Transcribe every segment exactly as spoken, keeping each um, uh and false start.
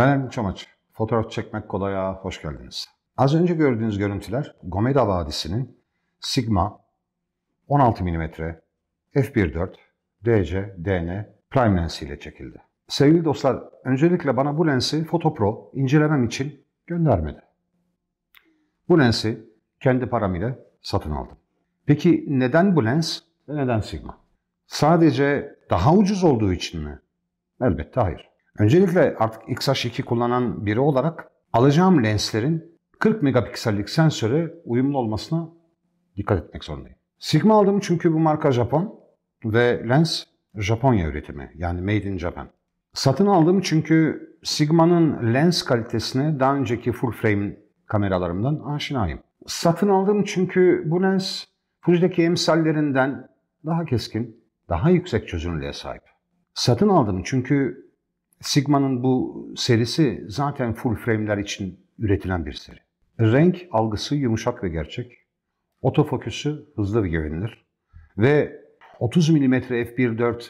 Ben Ermin Çamaç. Fotoğraf çekmek kolaya hoş geldiniz. Az önce gördüğünüz görüntüler Gomeda Vadisi'nin Sigma on altı milimetre f bir dört D C D N prime lensi ile çekildi. Sevgili dostlar, öncelikle bana bu lensi Fotopro incelemem için göndermedi. Bu lensi kendi param ile satın aldım. Peki neden bu lens ve neden Sigma? Sadece daha ucuz olduğu için mi? Elbette hayır. Öncelikle artık X H iki kullanan biri olarak alacağım lenslerin kırk megapiksellik sensöre uyumlu olmasına dikkat etmek zorundayım. Sigma aldım çünkü bu marka Japon ve lens Japonya üretimi, yani Made in Japan. Satın aldım çünkü Sigma'nın lens kalitesine daha önceki full frame kameralarımdan aşinayım. Satın aldım çünkü bu lens Fuji'deki emsallerinden daha keskin, daha yüksek çözünürlüğe sahip. Satın aldım çünkü Sigma'nın bu serisi zaten full frame'ler için üretilen bir seri. Renk algısı yumuşak ve gerçek. Otofokusu hızlı ve güvenilir. Ve otuz milimetre f bir dört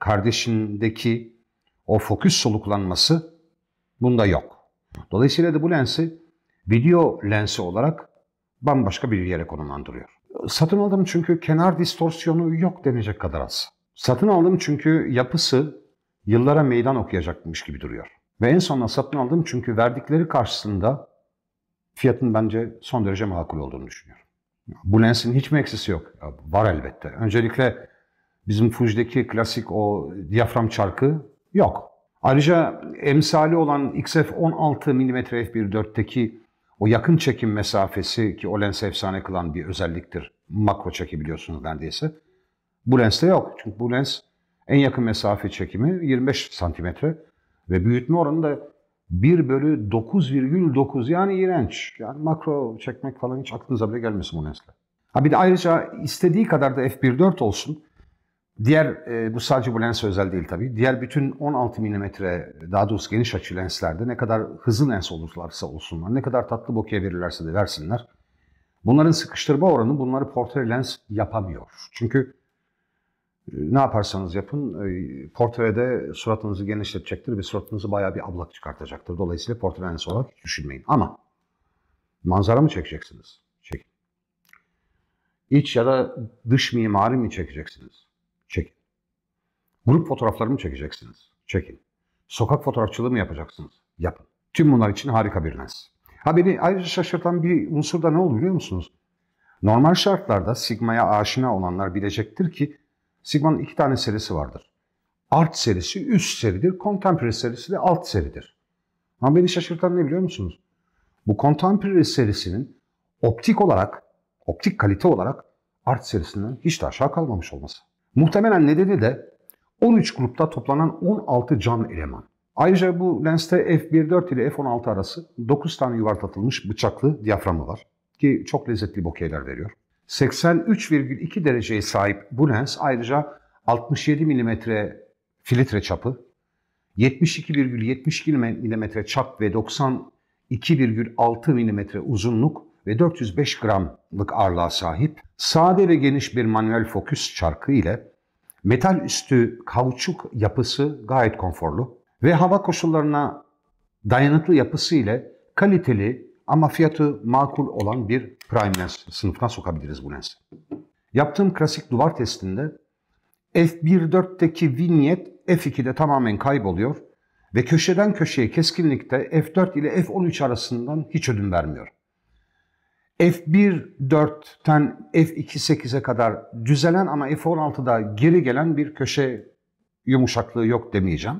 kardeşindeki o fokus soluklanması bunda yok. Dolayısıyla da bu lensi video lensi olarak bambaşka bir yere konumlandırıyor. Satın aldım çünkü kenar distorsiyonu yok denecek kadar az. Satın aldım çünkü yapısı yıllara meydan okuyacakmış gibi duruyor. Ve en sonunda satın aldım çünkü verdikleri karşısında fiyatın bence son derece makul olduğunu düşünüyorum. Bu lensin hiç mi eksisi yok? Ya, var elbette. Öncelikle bizim Fuji'deki klasik o diyafram çarkı yok. Ayrıca emsali olan X F on altı milimetre f bir dörtteki o yakın çekim mesafesi, ki o lensi efsane kılan bir özelliktir. Makro çekebiliyorsunuz neredeyse. Bu lenste yok. Çünkü bu lens en yakın mesafe çekimi yirmi beş santimetre ve büyütme oranı da bir bölü dokuz virgül dokuz, yani iğrenç. Yani makro çekmek falan hiç aklınıza bile gelmesin bu lensle. Ha bir de ayrıca istediği kadar da f bir dört olsun. Diğer, e, bu sadece bu lens özel değil tabii. Diğer bütün on altı milimetre, daha doğrusu geniş açı lenslerde ne kadar hızlı lens olurlarsa olsunlar, ne kadar tatlı bokeh verirlerse de versinler, bunların sıkıştırma oranı bunları portre lens yapamıyor. Çünkü e, ne yaparsanız yapın, e, portrede suratınızı genişletecektir ve suratınızı bayağı bir ablak çıkartacaktır. Dolayısıyla portre lens olarak hiç düşünmeyin. Ama manzara mı çekeceksiniz? Çekin. İç ya da dış mimari mi çekeceksiniz? Çekin. Grup fotoğrafları mı çekeceksiniz? Çekin. Sokak fotoğrafçılığı mı yapacaksınız? Yapın. Tüm bunlar için harika bir lens. Ha beni ayrıca şaşırtan bir unsur da ne oldu biliyor musunuz? Normal şartlarda Sigma'ya aşina olanlar bilecektir ki Sigma'nın iki tane serisi vardır. Art serisi üst seridir, Contemporary serisi de alt seridir. Ama beni şaşırtan ne biliyor musunuz? Bu Contemporary serisinin optik olarak, optik kalite olarak Art serisinden hiç de aşağı kalmamış olması. Muhtemelen nedeni de on üç grupta toplanan on altı cam eleman. Ayrıca bu lenste f bir dört ile f on altı arası dokuz tane yuvarlatılmış bıçaklı diyaframı var ki çok lezzetli bokehler veriyor. seksen üç virgül iki dereceye sahip bu lens ayrıca altmış yedi milimetre filtre çapı, yetmiş iki virgül yetmiş iki milimetre çap ve doksan iki virgül altı milimetre uzunluk ve dört yüz beş gramlık ağırlığa sahip, sade ve geniş bir manuel fokus çarkı ile metal üstü kauçuk yapısı gayet konforlu ve hava koşullarına dayanıklı yapısı ile kaliteli ama fiyatı makul olan bir prime lens sınıfına sokabiliriz bu lensi. Yaptığım klasik duvar testinde f bir dörtteki vinyet f ikide tamamen kayboluyor ve köşeden köşeye keskinlikte f dört ile f on üç arasından hiç ödün vermiyor. f bir dörtten f iki sekize kadar düzelen ama f on altıda geri gelen bir köşe yumuşaklığı yok demeyeceğim.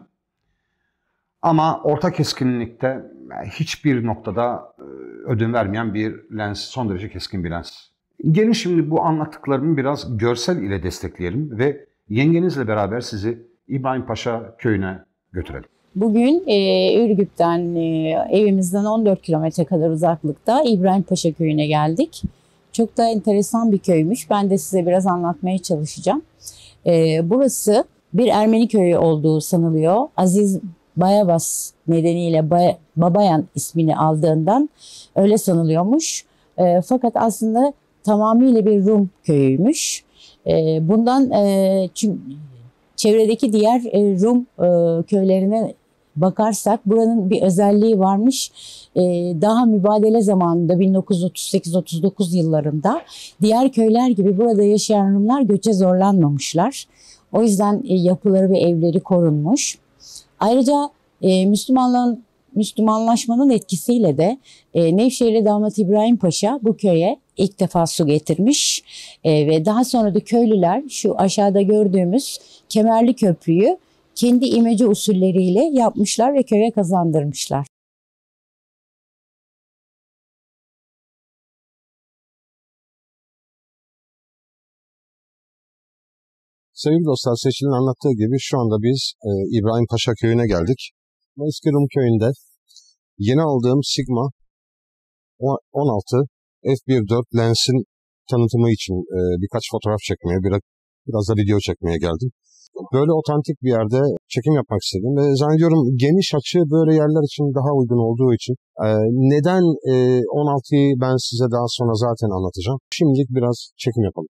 Ama orta keskinlikte hiçbir noktada ödün vermeyen bir lens, son derece keskin bir lens. Gelin şimdi bu anlattıklarımı biraz görsel ile destekleyelim ve yengenizle beraber sizi İbrahim Paşa köyüne götürelim. Bugün e, Ürgüp'ten, e, evimizden on dört kilometre kadar uzaklıkta İbrahim Paşa köyüne geldik. Çok da enteresan bir köymüş. Ben de size biraz anlatmaya çalışacağım. E, burası bir Ermeni köyü olduğu sanılıyor. Aziz Bayabas nedeniyle Bay Babayan ismini aldığından öyle sanılıyormuş. E, fakat aslında tamamıyla bir Rum köyüymüş. E, bundan e, çünkü çevredeki diğer e, Rum e, köylerine bakarsak buranın bir özelliği varmış. Ee, daha mübadele zamanında bin dokuz yüz otuz sekiz otuz dokuz yıllarında diğer köyler gibi burada yaşayan Rumlar göçe zorlanmamışlar. O yüzden e, yapıları ve evleri korunmuş. Ayrıca e, Müslümanlığın Müslümanlaşmanın etkisiyle de e, Nevşehirli Damat İbrahim Paşa bu köye ilk defa su getirmiş e, ve daha sonra da köylüler şu aşağıda gördüğümüz Kemerli Köprüyü kendi imece usulleriyle yapmışlar ve köye kazandırmışlar. Sevgili dostlar, Seçil'in anlattığı gibi şu anda biz e, İbrahim Paşa köyüne geldik. Eski Rum köyünde yeni aldığım Sigma on altı f bir dört lensin tanıtımı için e, birkaç fotoğraf çekmeye, biraz, biraz da video çekmeye geldim. Böyle otantik bir yerde çekim yapmak istedim ve zannediyorum geniş açı böyle yerler için daha uygun olduğu için e, neden e, on altıyı ben size daha sonra zaten anlatacağım. Şimdilik biraz çekim yapalım.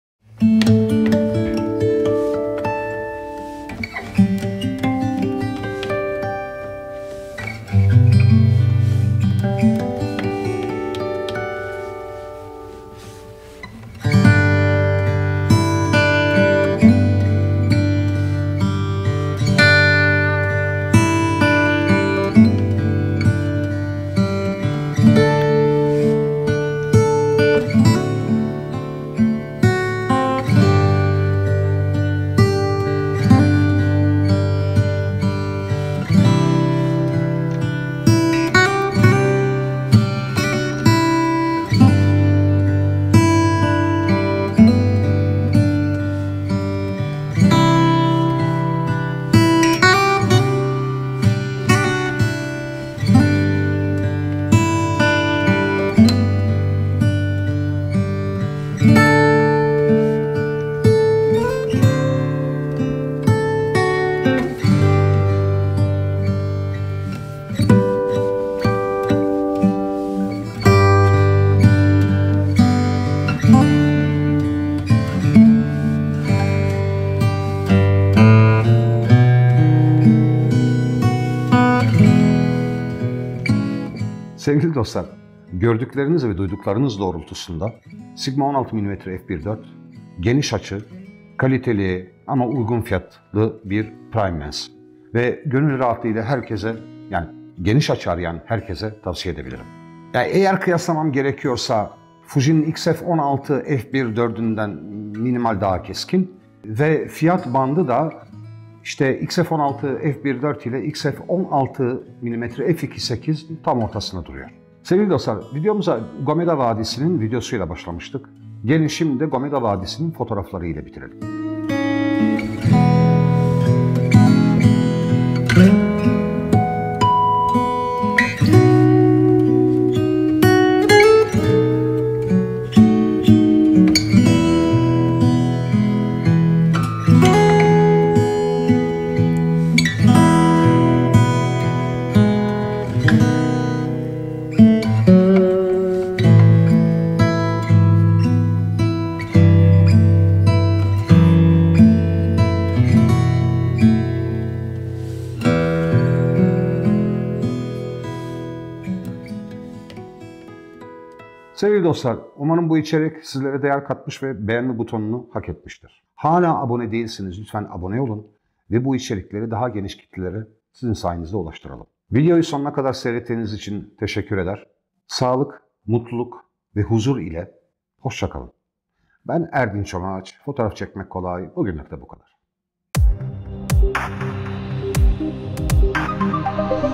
Sevgili dostlar, gördükleriniz ve duyduklarınız doğrultusunda Sigma on altı milimetre f bir dört geniş açı, kaliteli ama uygun fiyatlı bir prime lens ve gönül rahatlığıyla herkese, yani geniş açı arayan herkese tavsiye edebilirim. Yani eğer kıyaslamam gerekiyorsa Fuji'nin X F on altı f bir dördünden minimal daha keskin ve fiyat bandı da İşte X F on altı f bir dört ile X F on altı milimetre f iki sekiz tam ortasında duruyor. Sevgili dostlar, videomuza Gomeda Vadisi'nin videosuyla başlamıştık. Gelin şimdi de Gomeda Vadisi'nin fotoğrafları ile bitirelim. Sevgili dostlar, umarım bu içerik sizlere değer katmış ve beğenme butonunu hak etmiştir. Hala abone değilsiniz, lütfen abone olun ve bu içerikleri daha geniş kitlelere sizin sayenizde ulaştıralım. Videoyu sonuna kadar seyrettiğiniz için teşekkür eder. Sağlık, mutluluk ve huzur ile hoşça kalın. Ben Erdinç Çomaç, fotoğraf çekmek kolay, bugünlük de bu kadar.